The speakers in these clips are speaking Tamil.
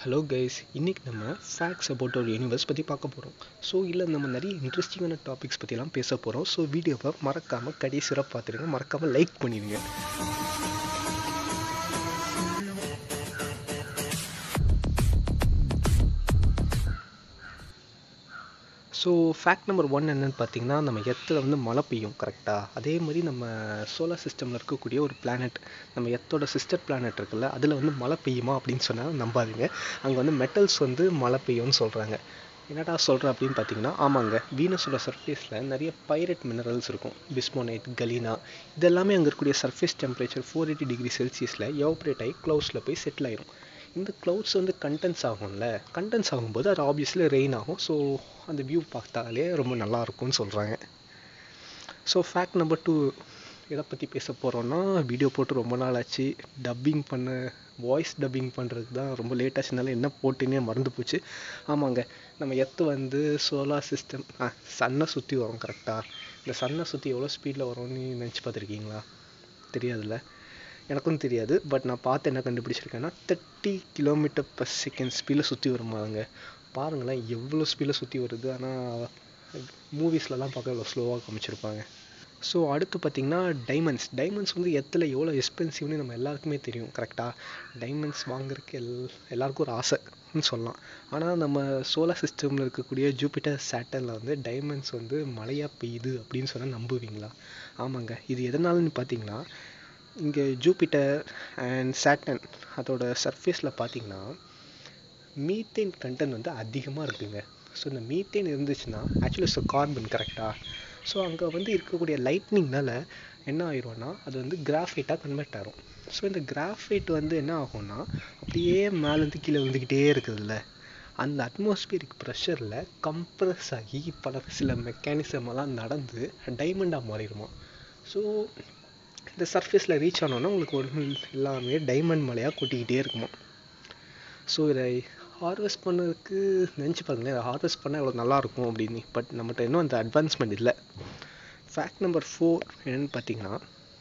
ஹலோ கைஸ், இன்றைக்கி நம்ம ஃபேக்ட்ஸ் அபவுட் அவர் யூனிவர்ஸ் பற்றி பார்க்க போகிறோம். ஸோ இல்லை நம்ம நிறைய இன்ட்ரெஸ்டிங்கான டாபிக்ஸ் பற்றிலாம் பேச போகிறோம். ஸோ வீடியோவை மறக்காமல் கடைசியாக பார்த்துருங்க, மறக்காமல் லைக் பண்ணிடுங்க. ஸோ ஃபேக்ட் நம்பர் 1 என்னென்னு பார்த்தீங்கன்னா, நம்ம எர்த்தில் வந்து மழை பெய்யும் கரெக்டாக. அதே மாதிரி நம்ம சோலார் சிஸ்டமில் இருக்கக்கூடிய ஒரு பிளானட், நம்ம எர்த்தோட சிஸ்டர் பிளானட் இருக்குல்ல, அதில் வந்து மழை பெய்யுமா அப்படின்னு சொன்னால் நம்பாதீங்க. அங்கே வந்து மெட்டல்ஸ் வந்து மழை பெய்யும்னு சொல்கிறாங்க. என்னடா சொல்கிறேன் அப்படின்னு பார்த்தீங்கன்னா, ஆமாங்க, வீனஸோட சர்ஃபேஸில் நிறைய பைரட் மினரல்ஸ் இருக்கும். பிஸ்மோனைட், கலீனா, இதெல்லாமே அங்கே இருக்கக்கூடிய சர்ஃபேஸ் டெம்பரேச்சர் 480 டிகிரி செல்சியஸில் எவாப்ரேட் ஆகி க்ளவுட்ஸில் போய் செட்டில் ஆயிரும். இந்த க்ளவுட்ஸ் வந்து கண்டென்ஸ் ஆகும்ல, கண்டென்ஸ் ஆகும்போது அது ஆப்வியஸ்லி ரெயின் ஆகும். ஸோ அந்த வியூ பார்த்தாலே ரொம்ப நல்லாயிருக்கும்னு சொல்கிறாங்க. ஸோ ஃபேக்ட் நம்பர் 2 எதை பற்றி பேச போகிறோன்னா, வீடியோ போட்டு ரொம்ப நாள் ஆச்சு. வாய்ஸ் டப்பிங் பண்ணுறதுக்கு தான் ரொம்ப லேட் ஆச்சுனால என்ன போட்டுன்னே மறந்து போச்சு. ஆமாங்க, நம்ம எர்த்து வந்து சோலார் சிஸ்டம் சன்னை சுற்றி வரும் கரெக்டாக. இந்த சன்னை சுற்றி எவ்வளோ ஸ்பீடில் வரும்னு நினச்சி பார்த்துருக்கீங்களா? தெரியாதுல்ல, எனக்கும் தெரியாது. பட் நான் பார்த்து என்ன கண்டுபிடிச்சிருக்கேன்னா 30 km/s ஸ்பீடில் சுற்றி வருமாங்க. பாருங்களேன் எவ்வளோ ஸ்பீடில் சுற்றி வருது. ஆனால் மூவிஸ்லலாம் பார்க்க எவ்வளோ ஸ்லோவாக காமிச்சிருப்பாங்க. ஸோ அடுத்து பார்த்திங்கன்னா டைமண்ட்ஸ் வந்து எர்த்தில் எவ்வளோ எக்ஸ்பென்சிவ்னு நம்ம எல்லாருக்குமே தெரியும் கரெக்டாக. டைமண்ட்ஸ் வாங்குறதுக்கு எல்லாருக்கும் ஒரு ஆசைன்னு சொல்லலாம். ஆனால் நம்ம சோலார் சிஸ்டமில் இருக்கக்கூடிய ஜூபிட்டர், சாட்டர்னில் வந்து டைமண்ட்ஸ் வந்து மழையாக பெய்யுது அப்படின்னு சொன்னால் நம்புவீங்களா? ஆமாங்க, இது எதனாலன்னு பார்த்தீங்கன்னா, இங்கே ஜூபிட்டர் அண்ட் சாட்டர்ன் அதோட சர்ஃபேஸில் பார்த்தீங்கன்னா மீத்தேன் கண்டென்ட் வந்து அதிகமாக இருக்குங்க. ஸோ இந்த மீத்தேன் இருந்துச்சுன்னா ஆக்சுவலி கார்பன் கரெக்டாக. ஸோ அங்கே வந்து இருக்கக்கூடிய லைட்னிங்னால என்ன ஆயிடும்னா அது வந்து கிராஃபைட்டாக கன்வெர்ட் ஆகும். ஸோ இந்த கிராஃபைட் வந்து என்ன ஆகும்னா அப்படியே மேலேருந்து கீழே விழுந்துக்கிட்டே இருக்குதுல்ல, அந்த அட்மாஸ்பியரிக் ப்ரெஷரில் கம்ப்ரஸ் ஆகி சில மெக்கானிசம் எல்லாம் நடந்து டைமண்டாக மாறிடுமா. ஸோ இந்த சர்ஃபேஸில் ரீச் ஆனோன்னா உங்களுக்கு ஒரு எல்லாமே டைமண்ட் மலையாக கொட்டிக்கிட்டே இருக்குமா. ஸோ இதை ஹார்வெஸ்ட் பண்ணதுக்கு நினச்சி பாருங்களேன், இதை ஹார்வெஸ்ட் பண்ணால் எவ்வளோ நல்லாயிருக்கும் அப்படின்னு. பட் நம்மகிட்ட இன்னும் அந்த அட்வான்ஸ்மெண்ட் இல்லை. ஃபேக்ட் நம்பர் 4 என்னென்னு பார்த்தீங்கன்னா,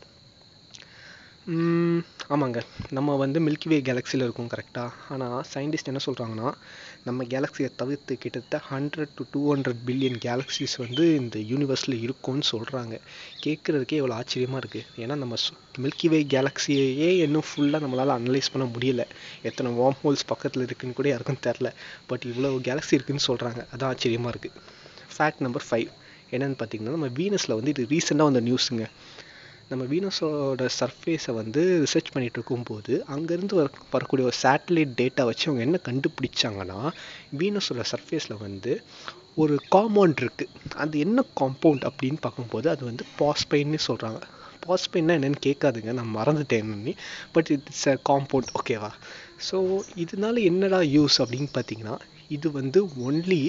ஆமாங்க, நம்ம வந்து மில்கி வே கேலக்ஸியில் இருக்கோம் கரெக்டாக. ஆனால் சயின்டிஸ்ட் என்ன சொல்கிறாங்கன்னா, நம்ம கேலக்ஸியை தவிர்த்து கிட்டத்தட்ட 100 to 200 பில்லியன் கேலக்ஸிஸ் வந்து இந்த யூனிவர்ஸில் இருக்கும்னு சொல்கிறாங்க. கேட்குறதுக்கே எவ்வளோ ஆச்சரியமாக இருக்குது. ஏன்னா நம்ம மில்கி வே கேலக்ஸியையே இன்னும் ஃபுல்லாக நம்மளால் அனலைஸ் பண்ண முடியலை. எத்தனை வார்ம் ஹோல்ஸ் பக்கத்தில் இருக்குதுன்னு கூட யாருக்கும் தெரில. பட் இவ்வளோ கேலக்ஸி இருக்குதுன்னு சொல்கிறாங்க, அதான் ஆச்சரியமாக இருக்குது. ஃபேக்ட் நம்பர் 5 என்னென்னு பார்த்தீங்கன்னா, நம்ம வீனஸில் வந்து இது ரீசெண்டாக வந்த நியூஸுங்க. நம்ம வீனஸோட சர்ஃபேஸை வந்து ரிசர்ச் பண்ணிகிட்டு இருக்கும்போது அங்கேருந்து வரக்கூடிய ஒரு சேட்டலைட் டேட்டா வச்சு அவங்க என்ன கண்டுபிடிச்சாங்கன்னா, வீனஸோட சர்ஃபேஸில் வந்து ஒரு காம்பவுண்ட் இருக்குது. அது என்ன காம்பவுண்ட் அப்படின்னு பார்க்கும்போது அது வந்து பாஸ்பைன்னு சொல்கிறாங்க. பாஸ்பைன்னா என்னென்னு கேட்காதுங்க, நான் மறந்துட்டேன்னு. பட் இட்ஸ் அ காம்பவுண்ட், ஓகேவா? ஸோ இதனால என்னடா யூஸ் அப்படின்னு பார்த்தீங்கன்னா, இது வந்து ஒன்லி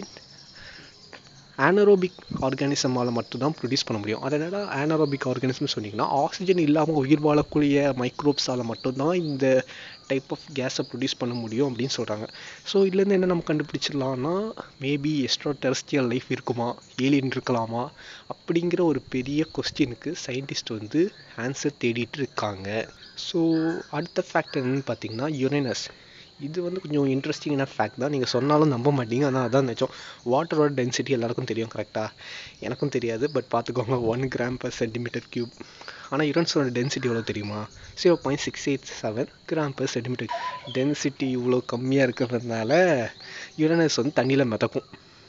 ஆனரோபிக் ஆர்கானிசமால் மட்டும்தான் ப்ரொடியூஸ் பண்ண முடியும். அது என்னடா ஆனரோபிக் ஆர்கானிசம்னு சொன்னிங்கன்னா, ஆக்சிஜன் இல்லாமல் உயிர் வாழக்கூடிய மைக்ரோப்ஸால் மட்டும்தான் இந்த டைப் ஆஃப் கேஸை ப்ரொடியூஸ் பண்ண முடியும் அப்படின்னு சொல்கிறாங்க. ஸோ இதுலேருந்து என்ன நம்ம கண்டுபிடிச்சிடலாம்னா, மேபி எக்ஸ்ட்ரா டெரஸ்ட்ரியல் லைஃப் இருக்குமா, ஏலியன் இருக்கலாமா அப்படிங்கிற ஒரு பெரிய கொஸ்டினுக்கு சயின்டிஸ்ட் வந்து ஆன்சர் தேடிட்டு இருக்காங்க. ஸோ அடுத்த ஃபேக்ட் என்னன்னு பார்த்தீங்கன்னா, யுரேனஸ். இது வந்து கொஞ்சம் இன்ட்ரெஸ்டிங்கான ஃபேக்ட் தான், நீங்கள் சொன்னாலும் நம்ப மாட்டீங்க. ஆனால் அதான் நினச்சோம். வாட்டரோட டென்சிட்டி எல்லாருக்கும் தெரியும் கரெக்டாக. எனக்கும் தெரியாது, பட் பார்த்துக்கோங்க, 1 g/cm3. ஆனால் யுரேனஸோட டென்சிட்டி எவ்வளோ தெரியுமா? 0.687 g/cm. டென்சிட்டி இவ்வளோ கம்மியாக இருக்கிறதுனால யுரேனஸ் வந்து தண்ணியில் மிதக்கும்.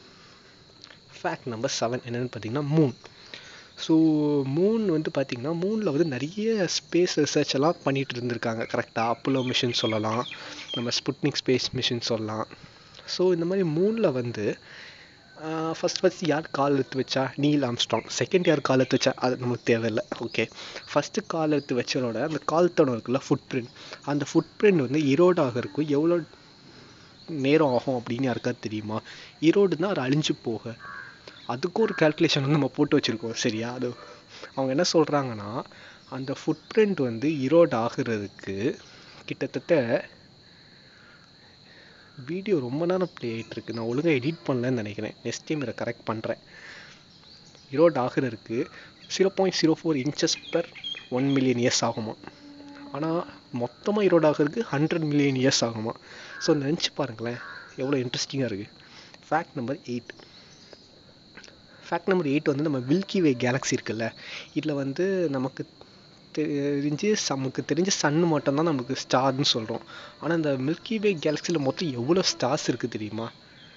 ஃபேக்ட் நம்பர் 7 என்னென்னு பார்த்தீங்கன்னா, மூன். ஸோ மூன் வந்து பார்த்திங்கன்னா, மூனில் வந்து நிறைய ஸ்பேஸ் ரிசர்ச் எல்லாம் பண்ணிகிட்டு இருந்திருக்காங்க கரெக்டாக. அப்போலோ மிஷின் சொல்லலாம், நம்ம ஸ்புட்னிக் ஸ்பேஸ் மிஷின் சொல்லலாம். ஸோ இந்த மாதிரி மூனில் வந்து ஃபஸ்ட் யார் கால் எடுத்து வச்சா? Neil Armstrong. செகண்ட் யார் கால் எடுத்து வச்சா? அது நமக்கு தேவையில்லை, ஓகே. ஃபஸ்ட்டு கால் எடுத்து வச்சதோட அந்த கால் தடம் இருக்குல்ல, ஃபுட் பிரிண்ட், அந்த ஃபுட் பிரிண்ட் வந்து இரோட் ஆகிறதுக்கும் எவ்வளோ நேரம் ஆகும் அப்படின்னு யாருக்காவது தெரியுமா? இரோடுனா அது அழிஞ்சு போக, அதுக்கும் ஒரு கால்குலேஷன் வந்து நம்ம போட்டு வச்சுருக்கோம், சரியா? அது அவங்க என்ன சொல்கிறாங்கன்னா, அந்த ஃபுட் பிரிண்ட் வந்து இரோட் ஆகிறதுக்கு கிட்டத்தட்ட வீடியோ ரொம்ப நேரம் ப்ளே ஆகிட்டுருக்கு, நான் ஒழுங்காக எடிட் பண்ணலன்னு நினைக்கிறேன். நெக்ஸ்ட் டைம் இதை கரெக்ட் பண்ணுறேன். இரோட் ஆகிறதுக்கு 0.04 inches per 1 million years ஆகுமா. ஆனால் மொத்தமாக ஈரோடு ஆகிறதுக்கு 100 மில்லியன் இயர்ஸ் ஆகுமா. ஸோ நினச்சி பாருங்களேன், எவ்வளோ இன்ட்ரெஸ்டிங்காக இருக்குது. Fact number 8. ஃபேக்ட் நம்பர் 8 வந்து நம்ம மில்கி வே கேலக்ஸி இருக்குல்ல, இதில் வந்து நமக்கு தெரிஞ்ச சன்னு மட்டும்தான் நமக்கு ஸ்டார்னு சொல்கிறோம். ஆனால் இந்த மில்கி வே கேலக்ஸியில் மொத்தம் எவ்வளோ ஸ்டார்ஸ் இருக்குது தெரியுமா?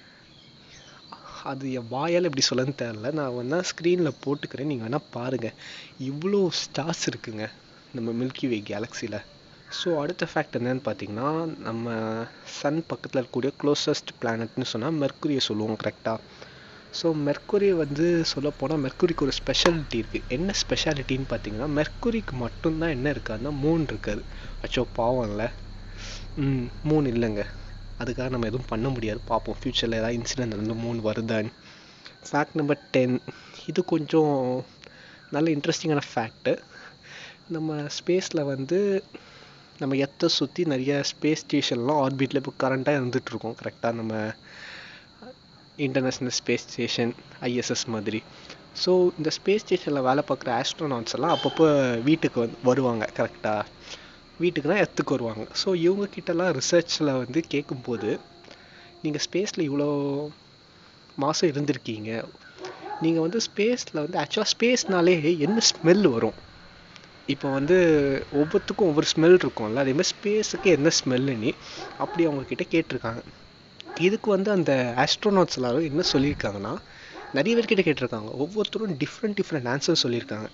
அது என் வாயால் எப்படி சொல்லன்னு தெரில, நான் வேணா ஸ்க்ரீனில் போட்டுக்கிறேன், நீங்கள் வேணால் பாருங்கள். இவ்வளோ ஸ்டார்ஸ் இருக்குங்க நம்ம மில்கி வே கேலக்ஸியில். ஸோ அடுத்த ஃபேக்ட் என்னன்னு பார்த்தீங்கன்னா, நம்ம சன் பக்கத்தில் இருக்கக்கூடிய க்ளோசஸ்ட் பிளானட்னு சொன்னால் மெர்க்குரியை சொல்லுவோம், கரெக்டாக? ஸோ மெர்க்குரி வந்து சொல்லப்போனால் மெர்க்குரிக்கு ஒரு ஸ்பெஷாலிட்டி இருக்குது. என்ன ஸ்பெஷாலிட்டின்னு பார்த்தீங்கன்னா, மெர்க்குரிக்கு மட்டும்தான் என்ன இருக்காதுன்னா மூன் இருக்காது. அச்சோ பாவம் இல்லை, மூன் இல்லைங்க. அதுக்காக நம்ம எதுவும் பண்ண முடியாது. பார்ப்போம் ஃப்யூச்சரில் ஏதாவது இன்சிடென்ட் வந்து மூன் வருதான்னு. Fact number 10. இது கொஞ்சம் நல்ல இன்ட்ரெஸ்டிங்கான ஃபேக்ட்டு. நம்ம ஸ்பேஸில் வந்து நம்ம எர்த்தை சுற்றி நிறைய ஸ்பேஸ் ஸ்டேஷன்லாம் ஆர்பிட்டில் இப்போ கரண்ட்டாக இருந்துகிட்ருக்கோம், கரெக்டாக? நம்ம இன்டர்நேஷ்னல் ஸ்பேஸ் ஸ்டேஷன், ISS மாதிரி. ஸோ இந்த ஸ்பேஸ் ஸ்டேஷனில் வேலை பார்க்குற ஆஸ்ட்ரோனாட்ஸ் எல்லாம் அப்பப்போ வீட்டுக்கு வருவாங்க, கரெக்டாக? வீட்டுக்குனா எர்த்துக்கு வருவாங்க. ஸோ இவங்கக்கிட்டலாம் ரிசர்ச்சில் வந்து கேட்கும்போது, நீங்கள் ஸ்பேஸில் இவ்வளோ மாதம் இருந்திருக்கீங்க, நீங்கள் வந்து ஸ்பேஸில் வந்து ஆக்சுவலாக ஸ்பேஸ்னாலே என்ன ஸ்மெல் வரும்? இப்போ வந்து ஒவ்வொருத்துக்கும் ஒவ்வொரு ஸ்மெல் இருக்கும்ல, அதேமாதிரி ஸ்பேஸுக்கு என்ன ஸ்மெல்லுன்னு அப்படி அவங்கக்கிட்ட கேட்டிருக்காங்க. இதுக்கு வந்து அந்த ஆஸ்ட்ரோனாட்ஸ் எல்லாரும் என்ன சொல்லியிருக்காங்கன்னா, நிறைய பேர்கிட்ட கேட்டிருக்காங்க, ஒவ்வொருத்தரும் டிஃப்ரெண்ட் ஆன்சர் சொல்லியிருக்காங்க.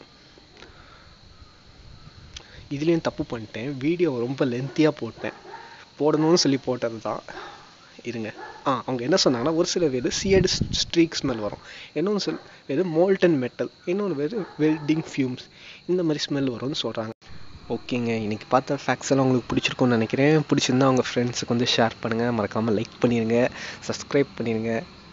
இதுலேயும் தப்பு பண்ணிட்டேன், வீடியோ ரொம்ப லென்த்தியாக போடணும்னு சொல்லி போட்டது தான். இருங்க. அவங்க என்ன சொன்னாங்கன்னா, ஒரு சில பேர் சியர்டு ஸ்ட்ரீக் ஸ்மெல் வரும், இன்னொன்று பேர் மோல்டன் மெட்டல், இன்னொன்று பேர் வெல்டிங் ஃபியூம்ஸ், இந்த மாதிரி ஸ்மெல் வரும்னு சொல்கிறாங்க. ஓகேங்க, இன்றைக்கி பார்த்த ஃபேக்ட்ஸ் எல்லாம் உங்களுக்கு பிடிச்சிருக்கும்னு நினைக்கிறேன். பிடிச்சிருந்தா உங்கள் ஃப்ரெண்ட்ஸுக்கு வந்து ஷேர் பண்ணுங்கள், மறக்காமல் லைக் பண்ணிடுங்க, சப்ஸ்கிரைப் பண்ணிடுங்க.